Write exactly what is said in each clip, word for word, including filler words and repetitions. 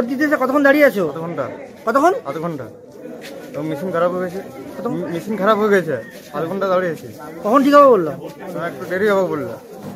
Vote দিতে এসে কতক্ষণ দাঁড়িয়ে আছো? আধ ঘন্টা। কতক্ষণ? আধ ঘন্টা। মেশিন খারাপ হয়ে গেছে, মেশিন খারাপ হয়ে গেছে, আধ ঘন্টা দাঁড়িয়েছি। কখন ঠিক হবে বললো? একটু দেরি হবে বললো।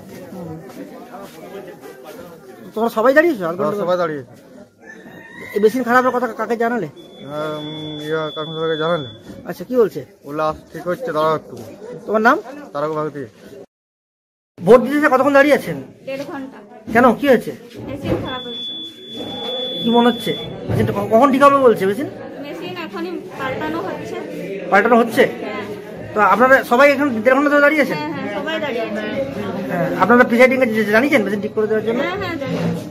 তোমরা সবাই দাঁড়িয়েছো? সবাই দাঁড়িয়েছে। এই মেশিন খারাপের কথা কাকে জানালে? কাকুকে জানালে। আচ্ছা, কি বলছে? বললো ঠিক হচ্ছে, দাঁড়াও একটু। তোমার নাম? তারক ভারতী। ভোট দিতে কতক্ষণ দাঁড়িয়ে আছেন? দেড় ঘন্টা। কেন, কি হয়েছে? মেশিন খারাপ হয়েছে। কি মনে হচ্ছে? মেশিনটা কখন ঠিক হবে বলছে? মেশিন মেশিন এখনই পাল্টানো হচ্ছে। পাল্টানো হচ্ছে? তো আপনারা সবাই এখন দেড় ঘন্টা ধরে দাঁড়িয়ে আছেন? হ্যাঁ হ্যাঁ, সবাই দাঁড়িয়ে আছে। হ্যাঁ, আপনারা প্রিসাইডিং এ জানিয়েছেন মেশিন ঠিক করে দেওয়ার জন্য? হ্যাঁ হ্যাঁ, জানি।